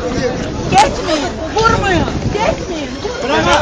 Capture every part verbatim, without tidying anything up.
Geçmeyin, vurmayın. Geçmeyin. Bravo.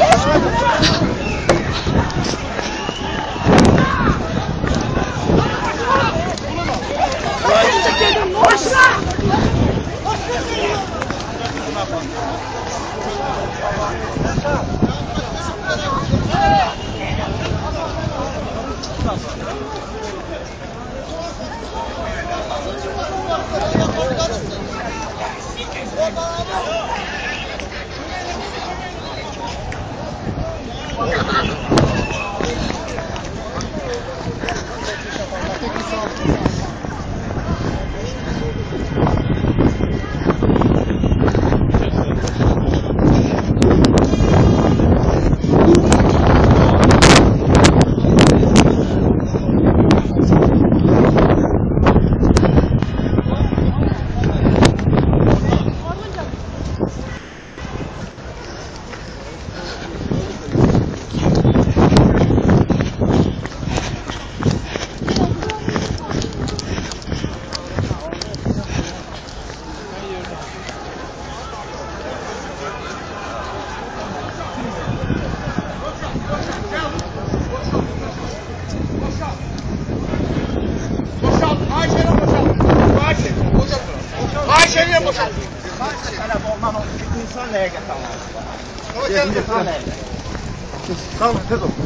Tamam, tez ol.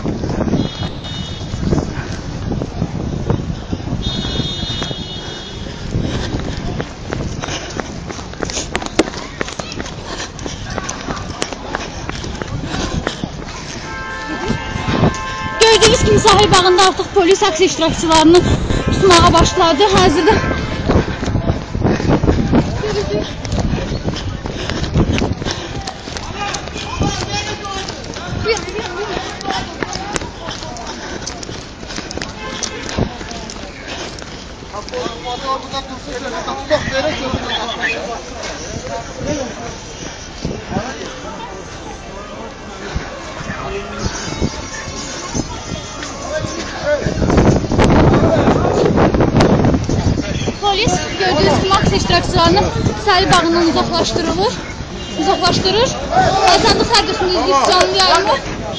Gördüğünüz kimi sahil bağında artıq polis aksiya iştirakçılarını tutmağa başladı. Hazırda polis gördüğünüz gibi aksiya iştirakçılarını sahil bağından uzaklaşdırılır. Uzaklaşdırır. Azadlıq Radyosu'nun izləyib canlı yayımı.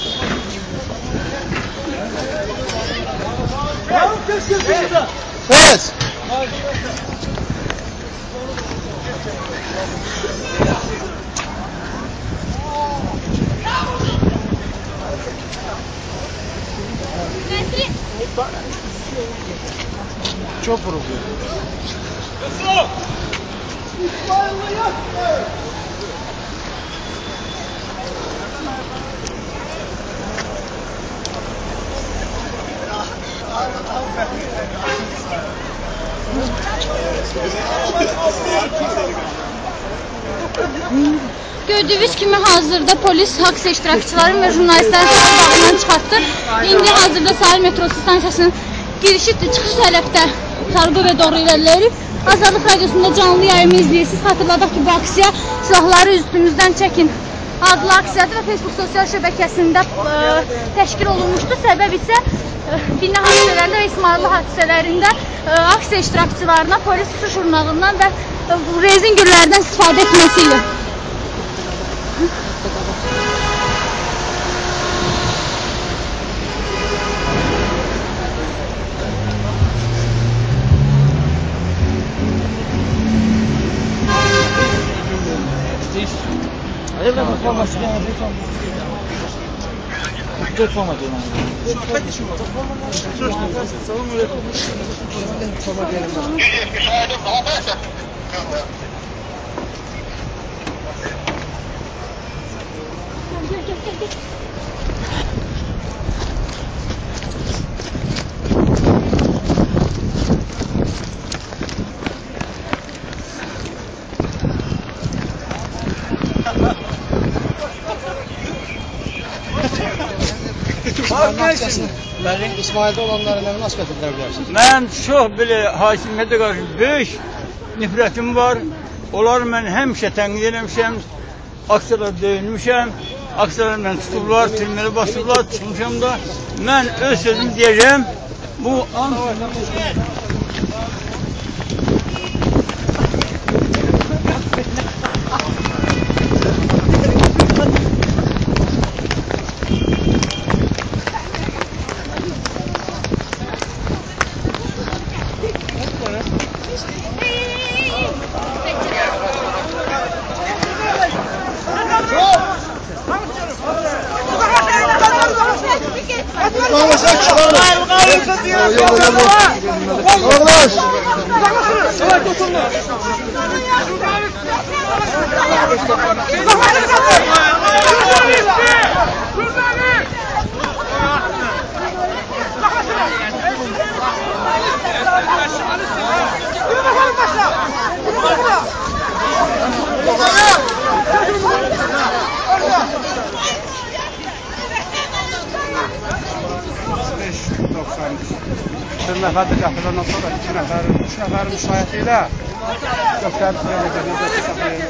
Evet. Çok vuruldu. Gördüğünüz kimi hazırda polis aksiya iştirakçıları ve jurnalistlerin sahil bağından çıxartdı. İndi hazırda sahil metrosu stansiyasının girişi çıxış tərəfdə sarğı ve doğru ilerleyip Azadlıq Radyosu'nda canlı yayımı izləyirsiniz. Hatırladıq ki, bu aksiya silahları üstümüzdən çəkin adlı aksiyadır ve Facebook sosial şəbəkəsində e, təşkil olunmuşdu. Səbəb isə e, bina hadisələrində ve İsmailli hadisələrində e, aksiya iştirakçılarına polis su şurnağından ve e, rezin güllərdən istifadə etməsiyle. Evet, forma sigara, çok forma diyorum. Mənim İsmaildə olanlara nə münasibət edə bilərsiniz? Mən çox belə hakimiyyətə qarşı böyük nifrətim var. Onları mən həmişə tənqid eləmişəm, aksiyalar döyülmüşəm, aksiyalar mən tutublar, türməli basıblar, tutmuşam da. Mən öz sözümü deyəcəm, bu an... Bir nəfər də gətirəndən sonra iki nəfər, üç nəfər müşahidə ilə göstərib sıraya gəlir.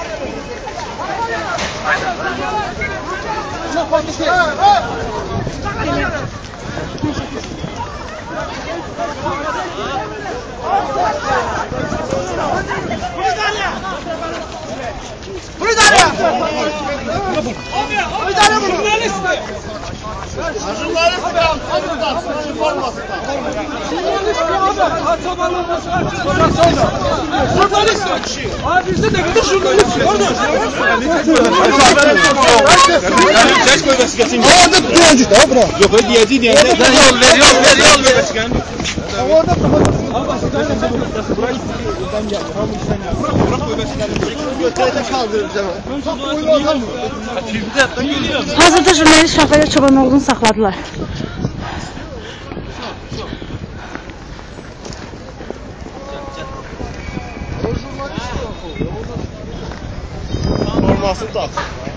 Yok diyeceği diyeceği. Yol ver yol ver yol ver. Hazırda jurnalist Şafayer Çobanoğlu'nu saxladılar. Formasını tak.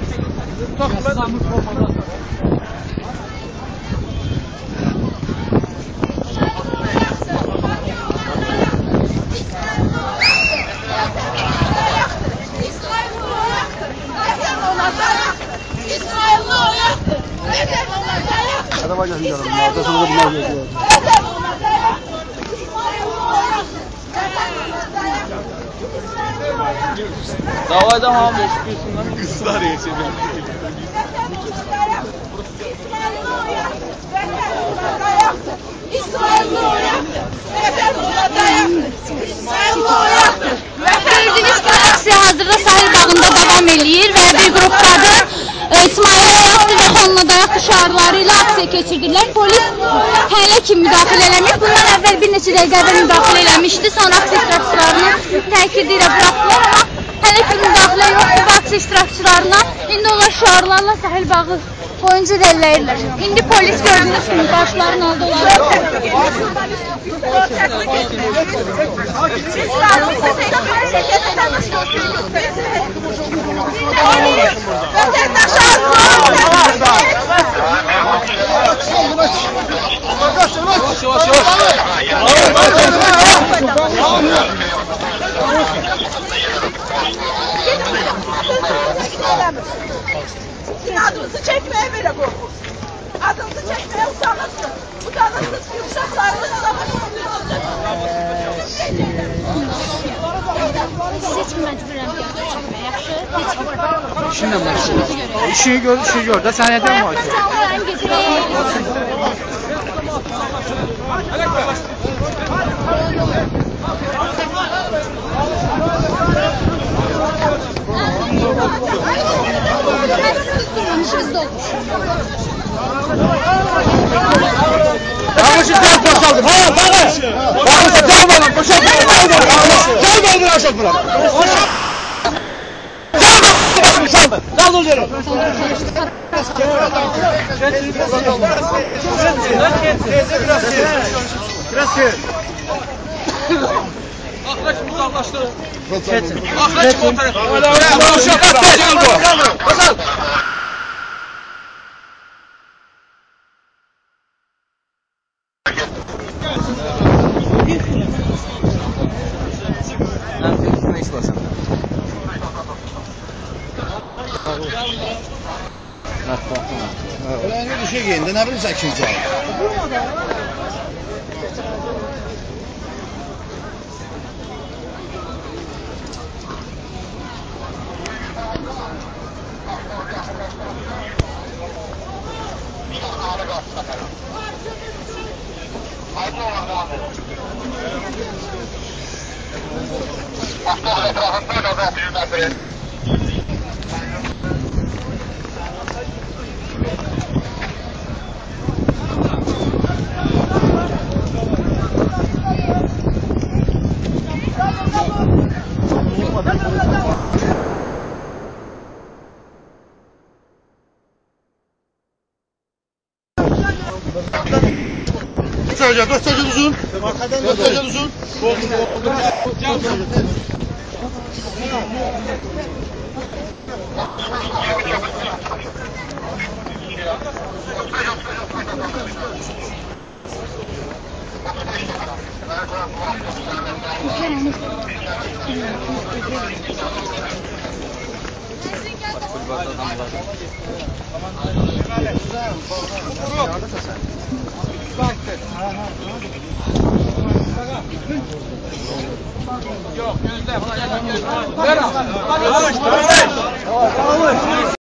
Davada hamle çıkıyorsun. Kızlar yaşıyor. Gördüğünüz gibi aksiya hazırda sahil bağında devam edir ve bir grup kadın İsmail Ayaklı ve Xonla Dayaq şarları ile aksiya keçirdiler. Polis hələ ki müdaxilə eləmir. Bundan əvvəl bir neçə dəqiqə əvvəl müdaxilə eləmişdi. Sonra aksiya iştirakçılarını təkid ilə buraxdılar ama hələ ki müdaxilə yoxdur bu aksiya iştirakçılarına. İndi onlar şarlarla sahil bağı boyunca irəliləyirlər. İndi polis gördüğünüz kimi qarşıların aldı olaraq. Adınızı çekmeye böyle korkun. Adınızı çekmeye utanırsın. Utanırsınız ki uşaklarınız Seçim məcburəm çəkməyə, yaxşı? İşinlə başlayır. İşini gör, işini gör də sən nədən var ki? Mən gedirəm. İşimizdə olur. Yanlışı sen boşaldın. Ha bana. Bana sen bana boşaldın. Sen bana bana boşaldın. Sen bana. Dal oluyorum. Biraz gel. Arkadaşımızı anlaştırın. Geçin. Arkadaşım o tarafa. Öyle öyle. Uşaklar tez oldu. Basal. Öyle bir şey giyin de ne bileyim sen kimse. gel. Dört sekiz uzun. Dört sekiz uzun. Yok, gözle. Ver al.